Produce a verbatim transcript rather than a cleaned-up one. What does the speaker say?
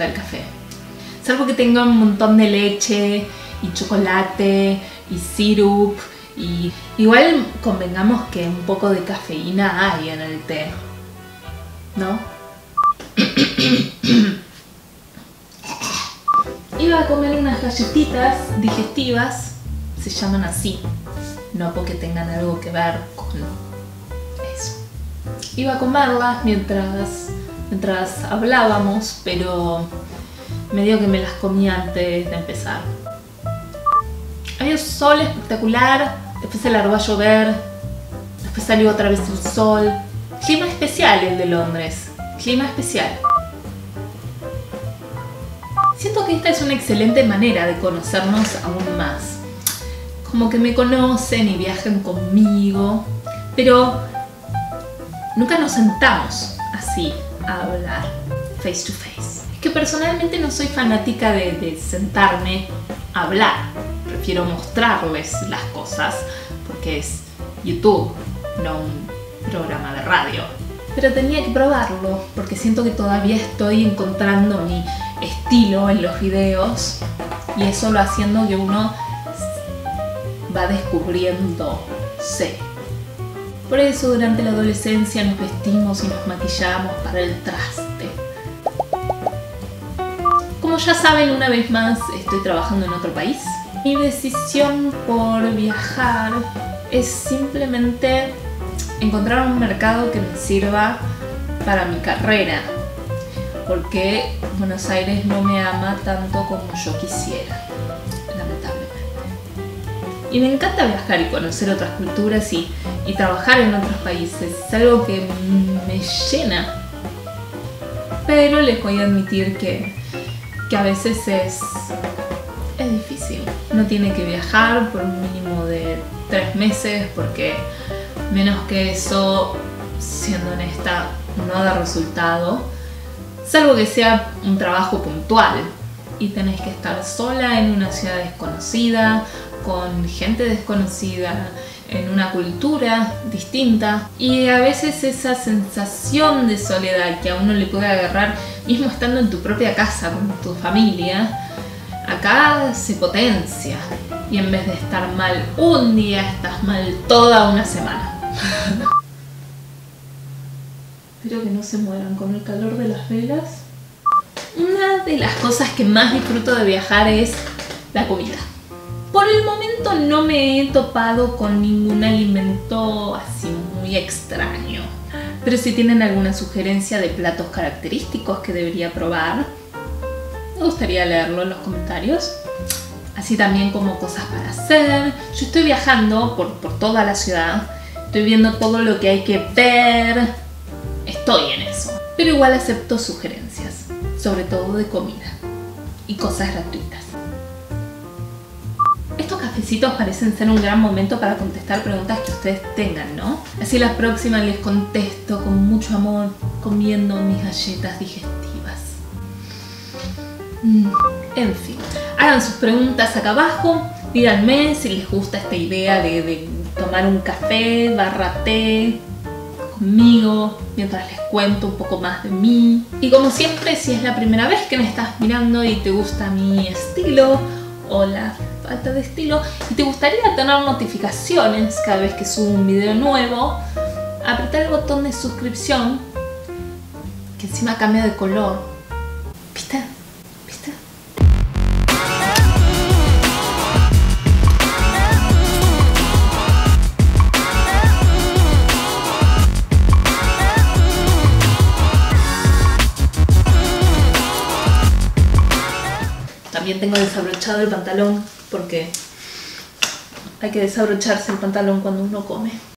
gusta el café. Salvo que tenga un montón de leche y chocolate y sirup. Y igual convengamos que un poco de cafeína hay en el té, ¿no? Iba a comer unas galletitas digestivas, se llaman así, no porque tengan algo que ver con eso. Iba a comerlas mientras, mientras hablábamos, pero me dio que me las comí antes de empezar. Había un sol espectacular, después se largó a llover, después salió otra vez el sol. Clima especial el de Londres, clima especial. Siento que esta es una excelente manera de conocernos aún más. Como que me conocen y viajan conmigo, pero nunca nos sentamos así a hablar face to face. Es que personalmente no soy fanática de, de sentarme a hablar. Prefiero mostrarles las cosas porque es YouTube, no un programa de radio. Pero tenía que probarlo porque siento que todavía estoy encontrando mi estilo en los videos y es solo haciendo que uno va descubriéndose. Por eso durante la adolescencia nos vestimos y nos maquillamos para el traste. Como ya saben, una vez más estoy trabajando en otro país. Mi decisión por viajar es simplemente encontrar un mercado que me sirva para mi carrera, porque Buenos Aires no me ama tanto como yo quisiera, lamentablemente. Y me encanta viajar y conocer otras culturas y, y trabajar en otros países, es algo que me llena. Pero les voy a admitir que, que a veces es, es difícil. Uno tiene que viajar por un mínimo de tres meses porque menos que eso, siendo honesta, no da resultado, salvo que sea un trabajo puntual y tenés que estar sola en una ciudad desconocida, con gente desconocida, en una cultura distinta, y a veces esa sensación de soledad que a uno le puede agarrar mismo estando en tu propia casa con tu familia, acá se potencia y en vez de estar mal un día, estás mal toda una semana. Espero que no se mueran con el calor de las velas. Una de las cosas que más disfruto de viajar es la comida. Por el momento no me he topado con ningún alimento así muy extraño. Pero si tienen alguna sugerencia de platos característicos que debería probar, me gustaría leerlo en los comentarios. Así también como cosas para hacer. Yo estoy viajando por, por toda la ciudad. Estoy viendo todo lo que hay que ver. Estoy en eso. Pero igual acepto sugerencias, sobre todo de comida y cosas gratuitas. Estos cafecitos parecen ser un gran momento para contestar preguntas que ustedes tengan, ¿no? Así la próxima les contesto con mucho amor, comiendo mis galletas digestivas. Mm, en fin, hagan sus preguntas acá abajo. Díganme si les gusta esta idea de, de tomar un café barra té conmigo mientras les cuento un poco más de mí. Y como siempre, si es la primera vez que me estás mirando y te gusta mi estilo o la falta de estilo y te gustaría tener notificaciones cada vez que subo un video nuevo, apretar el botón de suscripción que encima cambia de color. ¿Viste? ¿Viste? También tengo desabrochado el pantalón porque hay que desabrocharse el pantalón cuando uno come.